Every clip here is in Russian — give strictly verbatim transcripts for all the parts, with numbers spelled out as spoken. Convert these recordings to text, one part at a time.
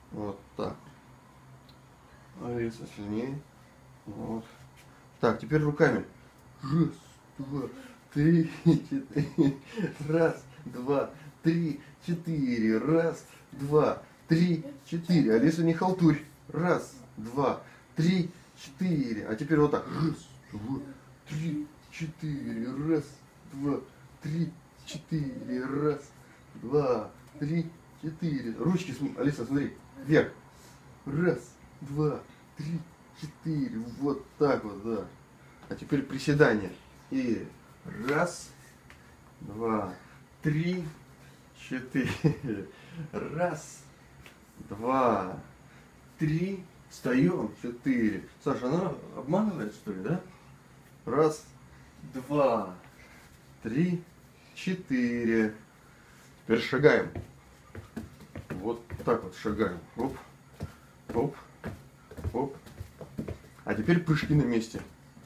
Вот так. Алиса, сильнее. Вот. Так, теперь руками. Раз, два, три, четыре. Раз, два, три, четыре. Раз, два, три, четыре. Алиса, не халтурь. Раз, два, три, четыре. А теперь вот так. Раз, два, три, четыре. Раз, два, три, четыре. Раз, два, три, четыре. Ручки, Алиса, смотри, вверх. Раз, два, три, четыре. Вот так вот, да. А теперь приседания. И раз, два, три, четыре. Раз, два, три. Встаем. Четыре. Саша, она обманывает, что ли, да? Раз, два, три, четыре. Теперь шагаем. Вот так вот шагаем. Оп, оп, оп. А теперь прыжки на месте.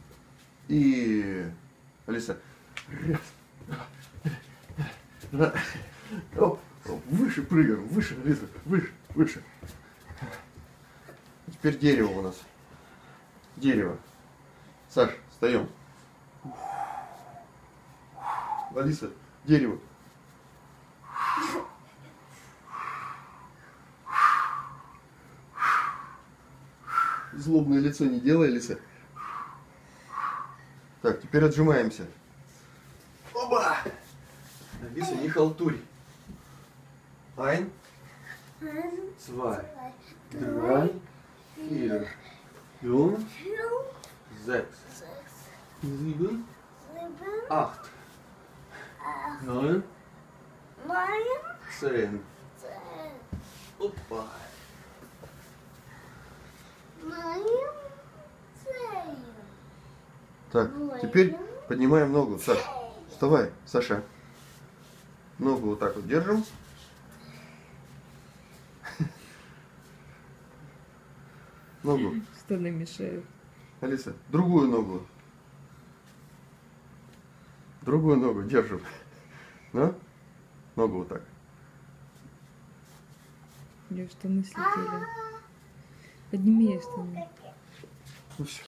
И Алиса. Раз, оп, оп, выше прыгаем, выше, Алиса, выше, выше. Теперь дерево у нас. Дерево. Саш, встаем. Алиса, дерево. Злобное лицо не делай, Алиса. Так, теперь отжимаемся. Оба! Алиса, не халтурь. Ein, zwei, drei, vier, fünf, sechs, sieben, acht, neun, zehn. Опа. Так, теперь поднимаем ногу. Саша, вставай, Саша. Ногу вот так вот держим. Ногу. Что нам мешает? Алиса, другую ногу. Другую ногу держим. Да? Ногу вот так. У нее штаны слетели. Подними ей штаны. Ну все.